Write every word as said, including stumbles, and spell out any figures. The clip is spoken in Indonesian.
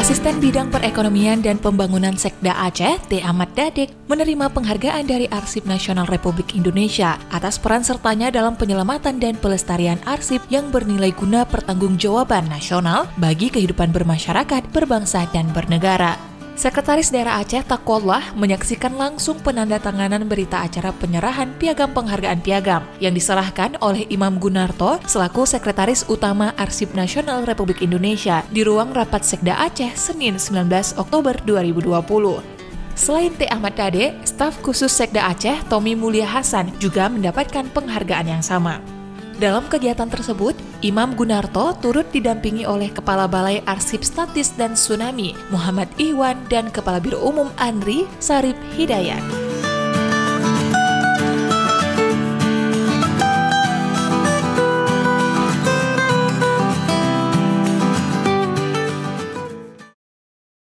Asisten Bidang Perekonomian dan Pembangunan Sekda Aceh, T. Ahmad Dadek, menerima penghargaan dari Arsip Nasional Republik Indonesia atas peran sertanya dalam penyelamatan dan pelestarian arsip yang bernilai guna pertanggungjawaban nasional bagi kehidupan bermasyarakat, berbangsa, dan bernegara. Sekretaris Daerah Aceh Taqwallah menyaksikan langsung penandatanganan berita acara penyerahan piagam penghargaan piagam yang diserahkan oleh Imam Gunarto selaku Sekretaris Utama Arsip Nasional Republik Indonesia di ruang rapat Sekda Aceh Senin sembilan belas Oktober dua ribu dua puluh. Selain T. Ahmad Dadek, staf khusus Sekda Aceh Tommy Mulia Hasan juga mendapatkan penghargaan yang sama. Dalam kegiatan tersebut, Imam Gunarto turut didampingi oleh Kepala Balai Arsip Statis dan Tsunami Muhammad Ihwan dan Kepala Biro Umum Andri Sarip Hidayat.